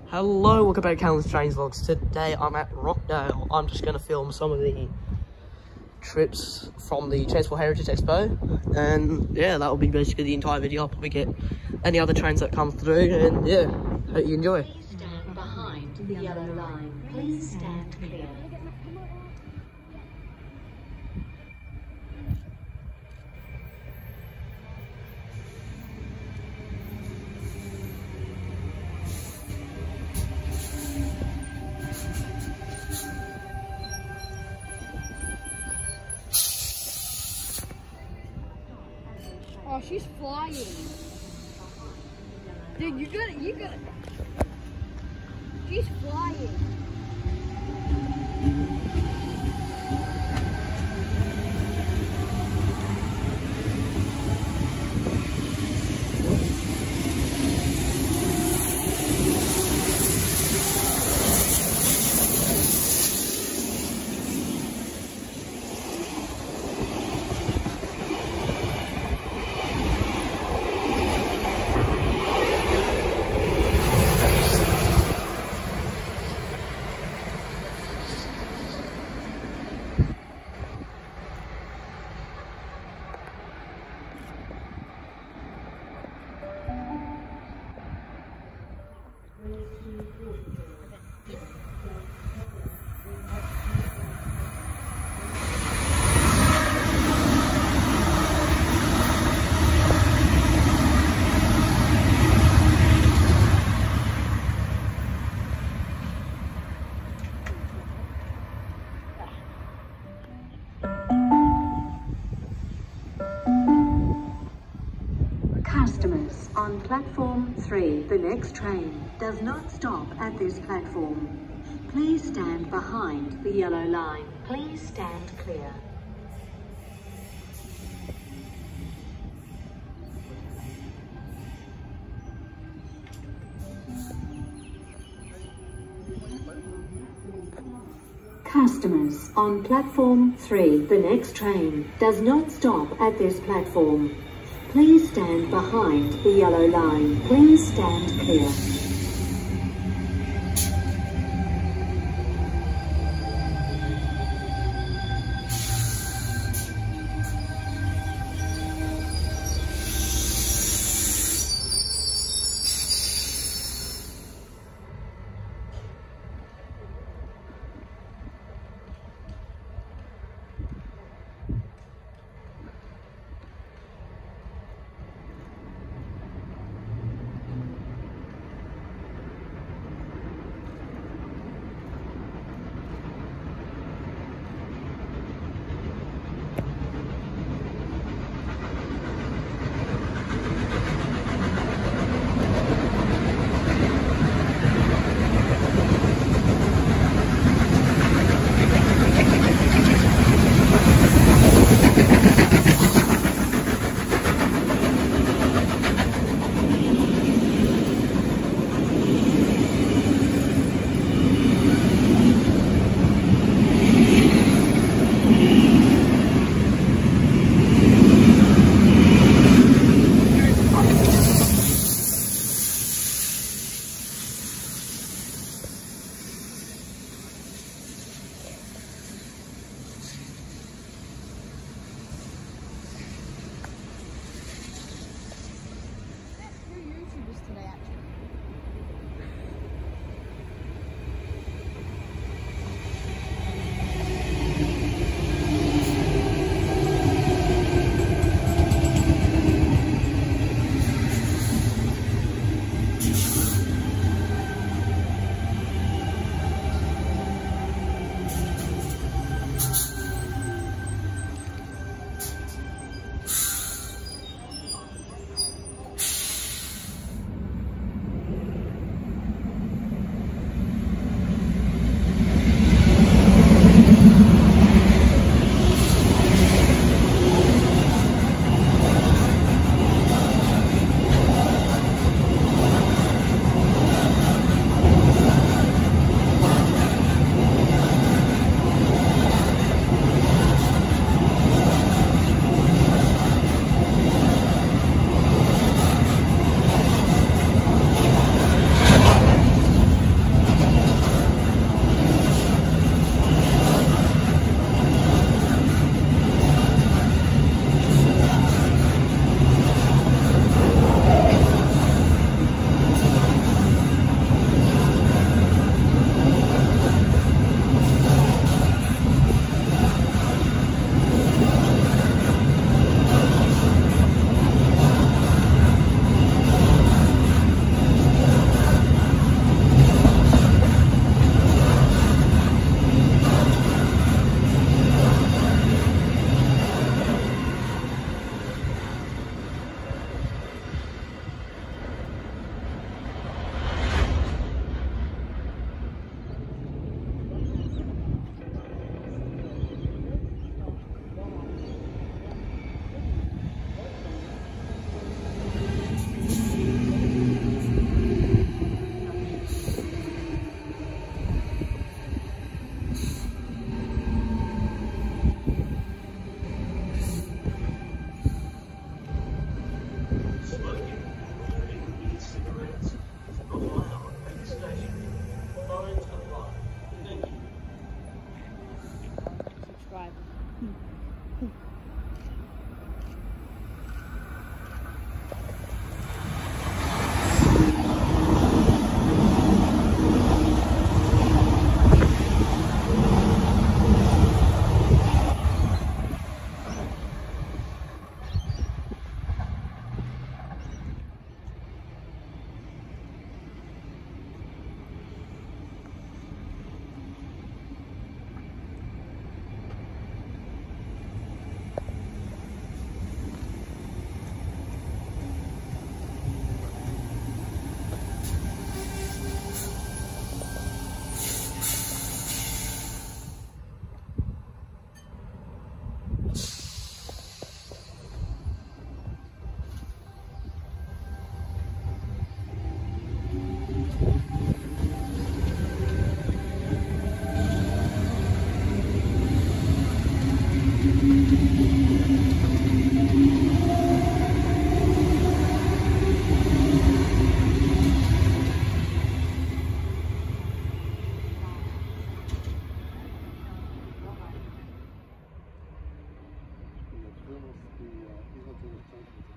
Hello, welcome back to Callum's Strange Vlogs. Today I'm at Rockdale. I'm just going to film some of the trips from the Transport Heritage Expo. And yeah, that will be basically the entire video. I'll probably get any other trains that come through. And yeah, hope you enjoy. Please stand behind the yellow line. Please stand clear. Oh, she's flying. Dude, you got it. She's flying. Customers on platform 3. The next train does not stop at this platform. Please stand behind the yellow line. Please stand clear. Customers on platform 3. The next train does not stop at this platform. Please stand behind the yellow line. Please stand clear. Vemos que iba a tener